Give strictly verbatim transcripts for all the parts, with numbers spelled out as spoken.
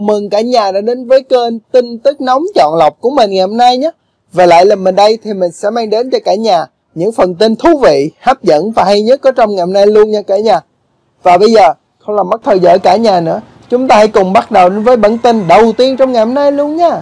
mừng cả nhà đã đến với kênh tin tức nóng chọn lọc của mình ngày hôm nay nhé. Và lại là mình đây thì mình sẽ mang đến cho cả nhà những phần tin thú vị, hấp dẫn và hay nhất có trong ngày hôm nay luôn nha cả nhà. Và bây giờ không làm mất thời giờ cả nhà nữa, chúng ta hãy cùng bắt đầu đến với bản tin đầu tiên trong ngày hôm nay luôn nha.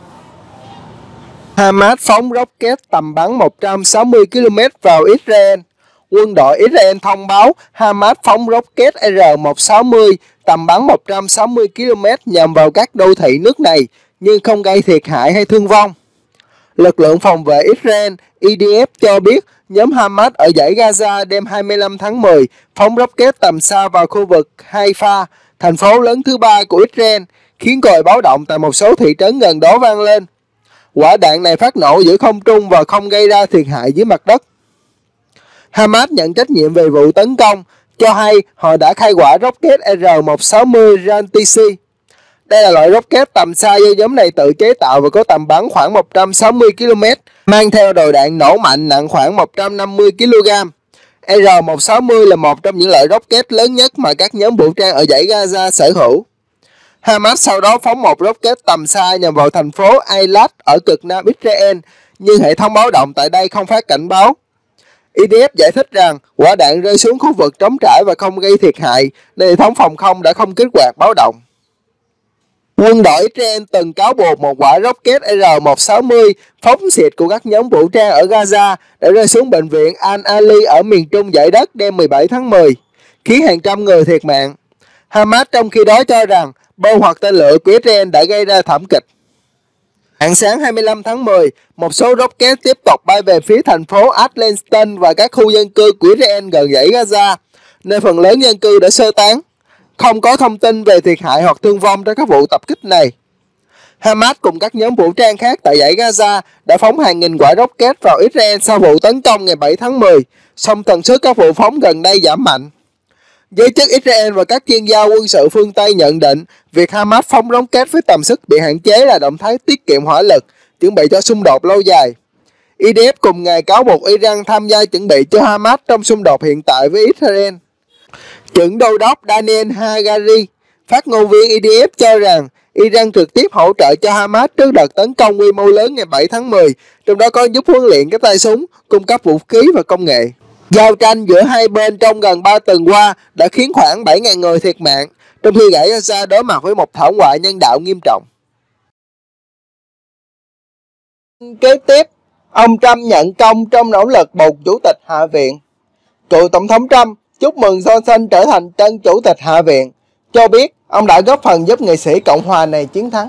Hamas phóng rocket tầm bắn một trăm sáu mươi ki lô mét vào Israel. Quân đội Israel thông báo Hamas phóng rocket R một sáu mươi tầm bắn một trăm sáu mươi ki lô mét nhằm vào các đô thị nước này nhưng không gây thiệt hại hay thương vong. Lực lượng phòng vệ Israel I D F cho biết nhóm Hamas ở dải Gaza đêm hai mươi lăm tháng mười phóng rocket tầm xa vào khu vực Haifa, thành phố lớn thứ ba của Israel, khiến còi báo động tại một số thị trấn gần đó vang lên. Quả đạn này phát nổ giữa không trung và không gây ra thiệt hại dưới mặt đất. Hamas nhận trách nhiệm về vụ tấn công, cho hay họ đã khai hỏa rocket R một sáu mươi Rantissi. Đây là loại rocket tầm xa do nhóm này tự chế tạo và có tầm bắn khoảng một trăm sáu mươi ki lô mét, mang theo đầu đạn nổ mạnh nặng khoảng một trăm năm mươi ki lô gam. R một sáu mươi là một trong những loại rocket lớn nhất mà các nhóm vũ trang ở dải Gaza sở hữu. Hamas sau đó phóng một rocket tầm xa nhằm vào thành phố Eilat ở cực nam Israel, nhưng hệ thống báo động tại đây không phát cảnh báo. I D F giải thích rằng quả đạn rơi xuống khu vực trống trải và không gây thiệt hại, nên hệ thống phòng không đã không kích hoạt báo động. Quân đội Israel từng cáo buộc một quả rocket R một sáu mươi phóng xịt của các nhóm vũ trang ở Gaza đã rơi xuống bệnh viện Al-Ali ở miền trung dải đất đêm mười bảy tháng mười, khiến hàng trăm người thiệt mạng. Hamas trong khi đó cho rằng bom hoặc tên lửa của Israel đã gây ra thảm kịch. Rạng sáng hai mươi lăm tháng mười, một số rocket tiếp tục bay về phía thành phố Atlanta và các khu dân cư của Israel gần dãy Gaza, nơi phần lớn dân cư đã sơ tán. Không có thông tin về thiệt hại hoặc thương vong trong các vụ tập kích này. Hamas cùng các nhóm vũ trang khác tại dãy Gaza đã phóng hàng nghìn quả rocket vào Israel sau vụ tấn công ngày bảy tháng mười, song tần suất các vụ phóng gần đây giảm mạnh. Giới chức Israel và các chuyên gia quân sự phương Tây nhận định việc Hamas phóng rocket với tầm sức bị hạn chế là động thái tiết kiệm hỏa lực, chuẩn bị cho xung đột lâu dài. I D F cùng ngày cáo buộc Iran tham gia chuẩn bị cho Hamas trong xung đột hiện tại với Israel. Trưởng đô đốc Daniel Hagari, phát ngôn viên I D F cho rằng Iran trực tiếp hỗ trợ cho Hamas trước đợt tấn công quy mô lớn ngày bảy tháng mười, trong đó có giúp huấn luyện các tay súng, cung cấp vũ khí và công nghệ. Giao tranh giữa hai bên trong gần ba tuần qua đã khiến khoảng bảy nghìn người thiệt mạng, trong khi dải Gaza đối mặt với một thảm họa nhân đạo nghiêm trọng. Kế tiếp, ông Trump nhận công trong nỗ lực bầu chủ tịch Hạ viện. Cựu Tổng thống Trump chúc mừng Johnson trở thành tân chủ tịch Hạ viện, cho biết ông đã góp phần giúp nghị sĩ Cộng hòa này chiến thắng.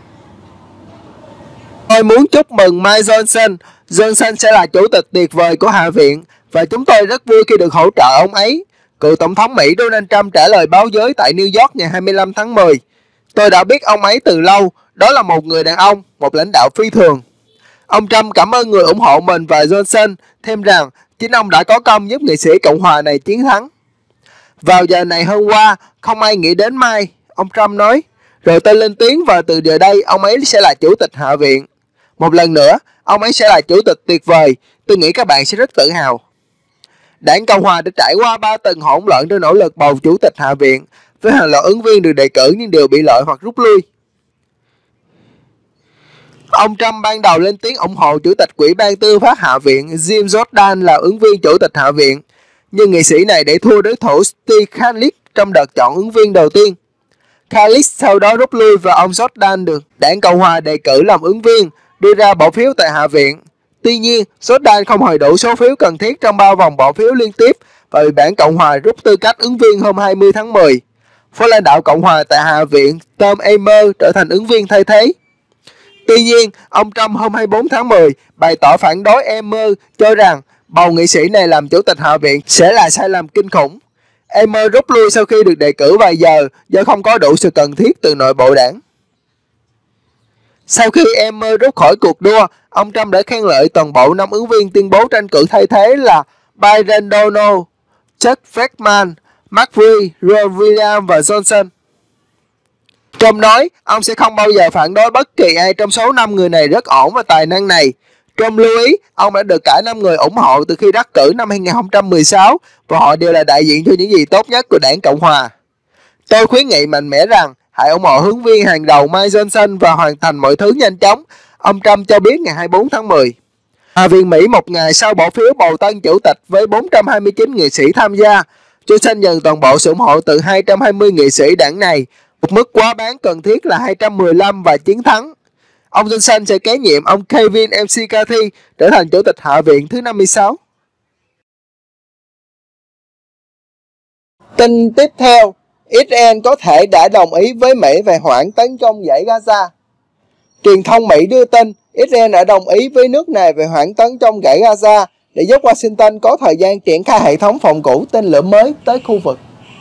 Tôi muốn chúc mừng Mike Johnson. Johnson sẽ là chủ tịch tuyệt vời của Hạ viện và chúng tôi rất vui khi được hỗ trợ ông ấy, cựu Tổng thống Mỹ Donald Trump trả lời báo giới tại New York ngày hai mươi lăm tháng mười. Tôi đã biết ông ấy từ lâu, đó là một người đàn ông, một lãnh đạo phi thường. Ông Trump cảm ơn người ủng hộ mình và Johnson, thêm rằng chính ông đã có công giúp nghị sĩ Cộng hòa này chiến thắng. Vào giờ này hôm qua, không ai nghĩ đến Mai, ông Trump nói. Rồi tôi lên tiếng và từ giờ đây ông ấy sẽ là chủ tịch Hạ viện. Một lần nữa, ông ấy sẽ là chủ tịch tuyệt vời. Tôi nghĩ các bạn sẽ rất tự hào. Đảng Cộng hòa đã trải qua ba tuần hỗn loạn trong nỗ lực bầu chủ tịch Hạ viện, với hàng loạt ứng viên được đề cử nhưng đều bị loại hoặc rút lui. Ông Trump ban đầu lên tiếng ủng hộ chủ tịch Ủy ban Tư pháp Hạ viện Jim Jordan là ứng viên chủ tịch Hạ viện, nhưng nghị sĩ này để thua đối thủ Steve Scalise trong đợt chọn ứng viên đầu tiên. Scalise sau đó rút lui và ông Jordan được Đảng Cộng hòa đề cử làm ứng viên, đưa ra bỏ phiếu tại Hạ viện. Tuy nhiên, Jordan không hồi đủ số phiếu cần thiết trong ba vòng bỏ phiếu liên tiếp và bị Đảng Cộng hòa rút tư cách ứng viên hôm hai mươi tháng mười. Phó lãnh đạo Cộng hòa tại Hạ viện Tom Emmer trở thành ứng viên thay thế. Tuy nhiên, ông Trump hôm hai mươi bốn tháng mười bày tỏ phản đối Emmer, cho rằng bầu nghị sĩ này làm chủ tịch Hạ viện sẽ là sai lầm kinh khủng. Emmer rút lui sau khi được đề cử vài giờ do không có đủ sự cần thiết từ nội bộ đảng. Sau khi Emmer rút khỏi cuộc đua, ông Trump đã khen ngợi toàn bộ năm ứng viên tuyên bố tranh cử thay thế là Byron Donald, Chuck Schumer, McCain, Ron Williams và Johnson. Trump nói ông sẽ không bao giờ phản đối bất kỳ ai trong số năm người này rất ổn và tài năng này. Trump lưu ý ông đã được cả năm người ủng hộ từ khi đắc cử năm hai nghìn không trăm mười sáu và họ đều là đại diện cho những gì tốt nhất của đảng Cộng hòa. Tôi khuyến nghị mạnh mẽ rằng hãy ủng hộ hướng viên hàng đầu Mike Johnson và hoàn thành mọi thứ nhanh chóng, ông Trump cho biết ngày hai mươi bốn tháng mười. Hạ viện Mỹ một ngày sau bỏ phiếu bầu tân chủ tịch với bốn trăm hai mươi chín nghị sĩ tham gia, Johnson nhận toàn bộ sự ủng hộ từ hai trăm hai mươi nghị sĩ đảng này, một mức quá bán cần thiết là hai trăm mười lăm và chiến thắng. Ông Johnson sẽ kế nhiệm ông Kevin McCarthy trở thành chủ tịch Hạ viện thứ năm mươi sáu. Tin tiếp theo, Israel có thể đã đồng ý với Mỹ về hoãn tấn công dải Gaza. Truyền thông Mỹ đưa tin Israel đã đồng ý với nước này về hoãn tấn công dải Gaza để giúp Washington có thời gian triển khai hệ thống phòng thủ tên lửa mới tới khu vực.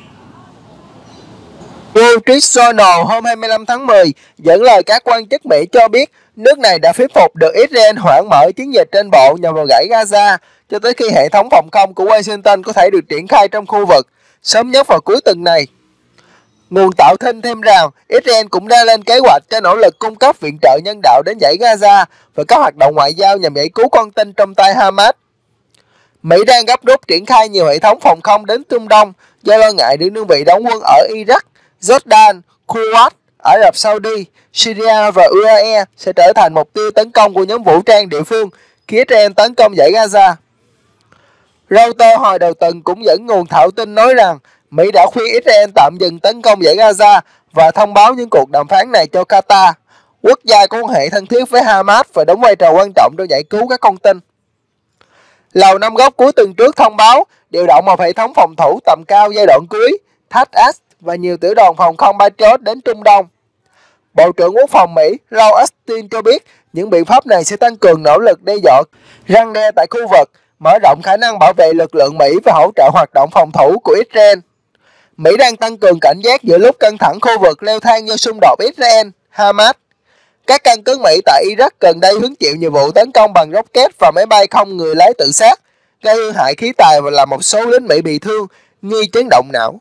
Wall Street Journal hôm hai mươi lăm tháng mười dẫn lời các quan chức Mỹ cho biết nước này đã thuyết phục được Israel hoãn mở chiến dịch trên bộ nhằm vào dải Gaza cho tới khi hệ thống phòng không của Washington có thể được triển khai trong khu vực, sớm nhất vào cuối tuần này. Nguồn tạo tin thêm rằng Israel cũng đã lên kế hoạch cho nỗ lực cung cấp viện trợ nhân đạo đến dải Gaza và các hoạt động ngoại giao nhằm giải cứu con tin trong tay Hamas. Mỹ đang gấp rút triển khai nhiều hệ thống phòng không đến Trung Đông do lo ngại những đơn vị đóng quân ở Iraq, Jordan, Kuwait, Ả Rập Saudi, Syria và u a e sẽ trở thành mục tiêu tấn công của nhóm vũ trang địa phương khi Israel tấn công dải Gaza. Reuters hồi đầu tuần cũng dẫn nguồn thạo tin nói rằng Mỹ đã khuyên Israel tạm dừng tấn công dải Gaza và thông báo những cuộc đàm phán này cho Qatar, quốc gia có quan hệ thân thiết với Hamas và đóng vai trò quan trọng trong giải cứu các con tin. Lầu Năm Góc cuối tuần trước thông báo điều động một hệ thống phòng thủ tầm cao giai đoạn cuối, THAAD và nhiều tiểu đoàn phòng không Patriot đến Trung Đông. Bộ trưởng Quốc phòng Mỹ Lloyd Austin cho biết những biện pháp này sẽ tăng cường nỗ lực đe dọa răn đe tại khu vực, mở rộng khả năng bảo vệ lực lượng Mỹ và hỗ trợ hoạt động phòng thủ của Israel. Mỹ đang tăng cường cảnh giác giữa lúc căng thẳng khu vực leo thang do xung đột Israel-Hamas. Các căn cứ Mỹ tại Iraq gần đây hứng chịu nhiều vụ tấn công bằng rocket và máy bay không người lái tự sát, gây hư hại khí tài và làm một số lính Mỹ bị thương, nghi chấn động não.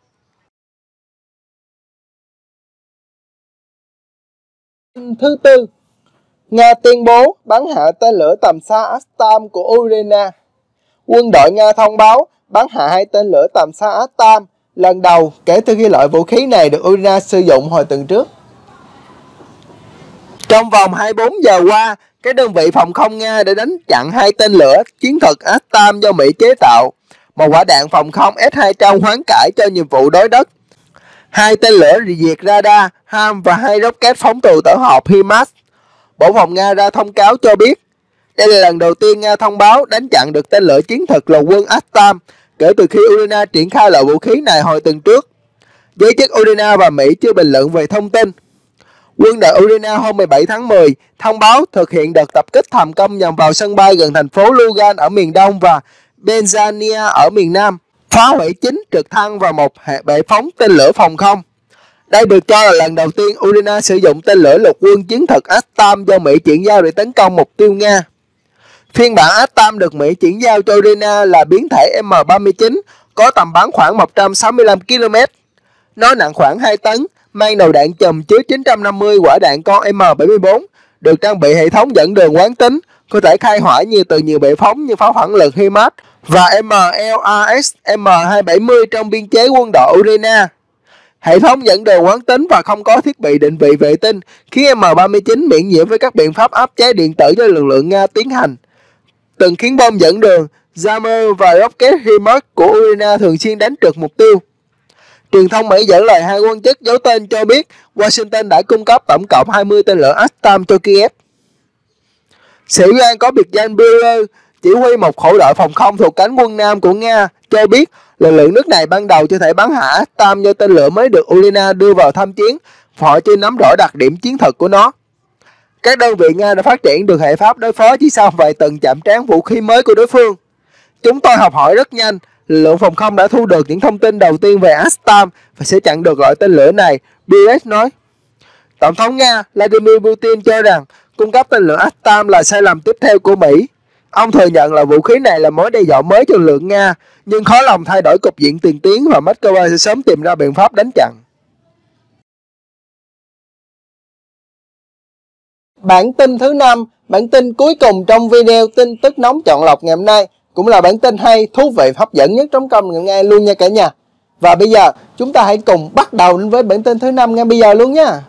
Thứ tư, Nga tuyên bố bắn hạ tên lửa tầm xa Atam của Ukraine. Quân đội Nga thông báo bắn hạ hai tên lửa tầm xa Atam lần đầu kể từ khi loại vũ khí này được Ukraine sử dụng hồi tuần trước. Trong vòng hai mươi bốn giờ qua, các đơn vị phòng không Nga đã đánh chặn hai tên lửa chiến thuật Atam do Mỹ chế tạo, một quả đạn phòng không S hai trăm hoán cải cho nhiệm vụ đối đất, hai tên lửa diệt radar HAM và hai rocket phóng từ tổ hợp HIMARS. Bộ Phòng Nga ra thông cáo cho biết đây là lần đầu tiên Nga thông báo đánh chặn được tên lửa chiến thuật lục quân Atam kể từ khi Ukraine triển khai loại vũ khí này hồi tuần trước. Giới chức Ukraine và Mỹ chưa bình luận về thông tin. Quân đội Ukraine hôm mười bảy tháng mười thông báo thực hiện đợt tập kích thành công nhằm vào sân bay gần thành phố Lugan ở miền đông và Benzania ở miền nam, phá hủy chín trực thăng và một hệ bệ phóng tên lửa phòng không. Đây được cho là lần đầu tiên Ukraine sử dụng tên lửa lục quân chiến thuật Atam do Mỹ chuyển giao để tấn công mục tiêu Nga. Phiên bản Atam được Mỹ chuyển giao cho Ukraine là biến thể M ba mươi chín, có tầm bắn khoảng một trăm sáu mươi lăm ki lô mét. Nó nặng khoảng hai tấn, mang đầu đạn chùm chứa chín trăm năm mươi quả đạn con M bảy mươi bốn, được trang bị hệ thống dẫn đường quán tính, có thể khai hỏa nhiều từ nhiều bệ phóng như pháo phản lực HIMARS và M L R S M hai bảy mươi trong biên chế quân đội Ukraine. Hệ thống dẫn đường quán tính và không có thiết bị định vị vệ tinh khiến M ba mươi chín miễn nhiễm với các biện pháp áp chế điện tử do lực lượng Nga tiến hành, từng khiến bom dẫn đường, jammer và rocket HIMARS của Ukraine thường xuyên đánh trượt mục tiêu. Truyền thông Mỹ dẫn lời hai quan chức giấu tên cho biết Washington đã cung cấp tổng cộng hai mươi tên lửa Atam cho Kiev. Sĩ quan có biệt danh Buller, chỉ huy một khẩu đội phòng không thuộc cánh quân Nam của Nga, cho biết lực lượng nước này ban đầu chưa thể bắn hạ Atam do tên lửa mới được Ukraine đưa vào tham chiến và họ chưa nắm rõ đặc điểm chiến thuật của nó. Các đơn vị Nga đã phát triển được hệ pháp đối phó chỉ sau vài tuần chạm trán vũ khí mới của đối phương. Chúng tôi học hỏi rất nhanh, lực lượng phòng không đã thu được những thông tin đầu tiên về Atam và sẽ chặn được loại tên lửa này, Buller nói. Tổng thống Nga Vladimir Putin cho rằng cung cấp tên lửa Atam là sai lầm tiếp theo của Mỹ. Ông thừa nhận là vũ khí này là mối đe dọa mới cho lực lượng Nga, nhưng khó lòng thay đổi cục diện tiền tiến và Moscow sẽ sớm tìm ra biện pháp đánh chặn. Bản tin thứ năm, bản tin cuối cùng trong video tin tức nóng chọn lọc ngày hôm nay, cũng là bản tin hay, thú vị, hấp dẫn nhất trong kênh ngày hôm nay luôn nha cả nhà. Và bây giờ chúng ta hãy cùng bắt đầu với bản tin thứ năm ngay bây giờ luôn nha.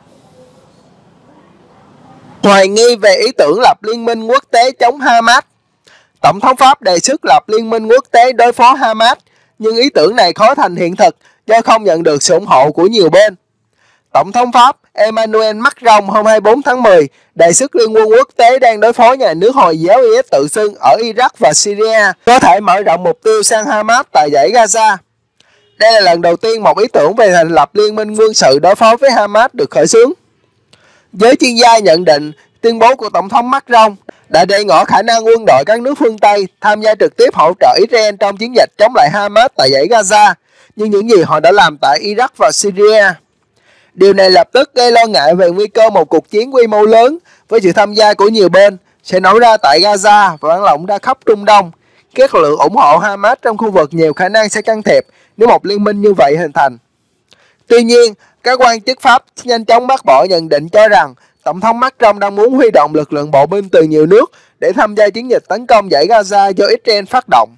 Hoài nghi về ý tưởng lập liên minh quốc tế chống Hamas. Tổng thống Pháp đề xuất lập liên minh quốc tế đối phó Hamas, nhưng ý tưởng này khó thành hiện thực do không nhận được sự ủng hộ của nhiều bên. Tổng thống Pháp Emmanuel Macron hôm hai mươi tư tháng mười đề xuất liên quân quốc tế đang đối phó nhà nước Hồi giáo i ét tự xưng ở Iraq và Syria có thể mở rộng mục tiêu sang Hamas tại dải Gaza. Đây là lần đầu tiên một ý tưởng về thành lập liên minh quân sự đối phó với Hamas được khởi xướng. Giới chuyên gia nhận định tuyên bố của Tổng thống Macron đã để ngỏ khả năng quân đội các nước phương Tây tham gia trực tiếp hỗ trợ Israel trong chiến dịch chống lại Hamas tại dải Gaza, như những gì họ đã làm tại Iraq và Syria. Điều này lập tức gây lo ngại về nguy cơ một cuộc chiến quy mô lớn với sự tham gia của nhiều bên sẽ nổ ra tại Gaza và lan rộng ra khắp Trung Đông. Các lực lượng ủng hộ Hamas trong khu vực nhiều khả năng sẽ can thiệp nếu một liên minh như vậy hình thành. Tuy nhiên, các quan chức Pháp nhanh chóng bác bỏ nhận định cho rằng Tổng thống Macron đang muốn huy động lực lượng bộ binh từ nhiều nước để tham gia chiến dịch tấn công dải Gaza do Israel phát động.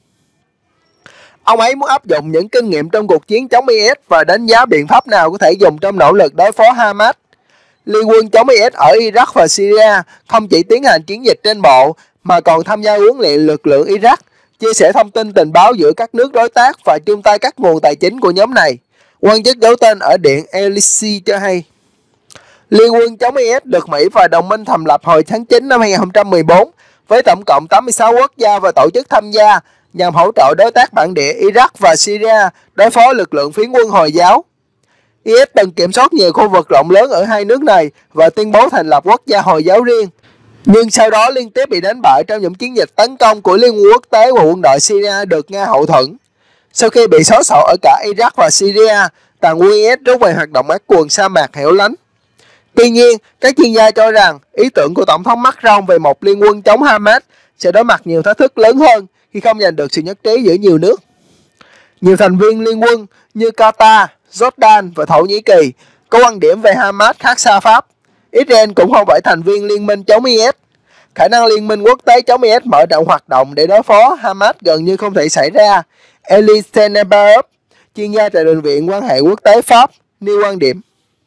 Ông ấy muốn áp dụng những kinh nghiệm trong cuộc chiến chống i ét và đánh giá biện pháp nào có thể dùng trong nỗ lực đối phó Hamas. Liên quân chống i ét ở Iraq và Syria không chỉ tiến hành chiến dịch trên bộ mà còn tham gia huấn luyện lực lượng Iraq, chia sẻ thông tin tình báo giữa các nước đối tác và chung tay các nguồn tài chính của nhóm này. Quan chức giấu tên ở Điện Elysee cho hay. Liên quân chống i ét được Mỹ và đồng minh thành lập hồi tháng chín năm hai nghìn không trăm mười bốn với tổng cộng tám mươi sáu quốc gia và tổ chức tham gia nhằm hỗ trợ đối tác bản địa Iraq và Syria đối phó lực lượng phiến quân Hồi giáo. i ét từng kiểm soát nhiều khu vực rộng lớn ở hai nước này và tuyên bố thành lập quốc gia Hồi giáo riêng, nhưng sau đó liên tiếp bị đánh bại trong những chiến dịch tấn công của Liên quân quốc tế và quân đội Syria được Nga hậu thuẫn. Sau khi bị xóa sổ ở cả Iraq và Syria, tàn quân i ét rút về hoạt động ác quần sa mạc hẻo lánh. Tuy nhiên, các chuyên gia cho rằng ý tưởng của Tổng thống Macron về một liên quân chống Hamas sẽ đối mặt nhiều thách thức lớn hơn khi không giành được sự nhất trí giữa nhiều nước. Nhiều thành viên liên quân như Qatar, Jordan và Thổ Nhĩ Kỳ có quan điểm về Hamas khác xa Pháp. Israel cũng không phải thành viên liên minh chống i ét. Khả năng liên minh quốc tế chống i ét mở rộng hoạt động để đối phó Hamas gần như không thể xảy ra. Elise Tenebaev, chuyên gia tại Bệnh viện quan hệ quốc tế Pháp, nêu quan điểm.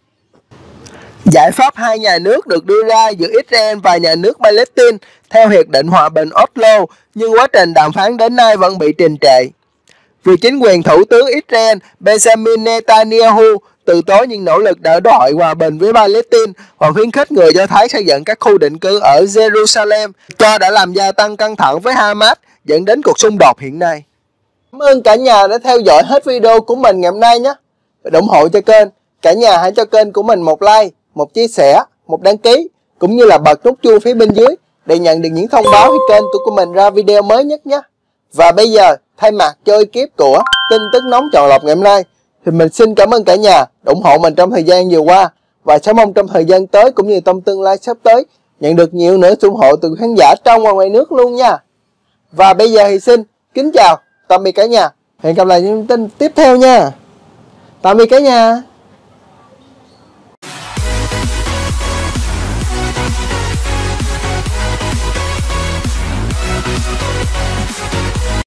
Giải pháp hai nhà nước được đưa ra giữa Israel và nhà nước Palestine theo Hiệp định Hòa bình Oslo, nhưng quá trình đàm phán đến nay vẫn bị trì trệ. Vì chính quyền Thủ tướng Israel Benjamin Netanyahu từ chối những nỗ lực đỡ đòi hòa bình với Palestine và khuyến khích người Do Thái xây dựng các khu định cư ở Jerusalem, cho đã làm gia tăng căng thẳng với Hamas, dẫn đến cuộc xung đột hiện nay. Cảm ơn cả nhà đã theo dõi hết video của mình ngày hôm nay nhé. Và ủng hộ cho kênh, cả nhà hãy cho kênh của mình một like, một chia sẻ, một đăng ký, cũng như là bật nút chuông phía bên dưới để nhận được những thông báo khi kênh của mình ra video mới nhất nhé. Và bây giờ, thay mặt cho ekip của tin tức nóng chọn lọc ngày hôm nay, thì mình xin cảm ơn cả nhà đã ủng hộ mình trong thời gian vừa qua, và sẽ mong trong thời gian tới cũng như trong tương lai sắp tới nhận được nhiều nữa sự ủng hộ từ khán giả trong và ngoài nước luôn nha. Và bây giờ thì xin kính chào, tạm biệt cả nhà. Hẹn gặp lại những tin tiếp theo nha. Tạm biệt cả nhà.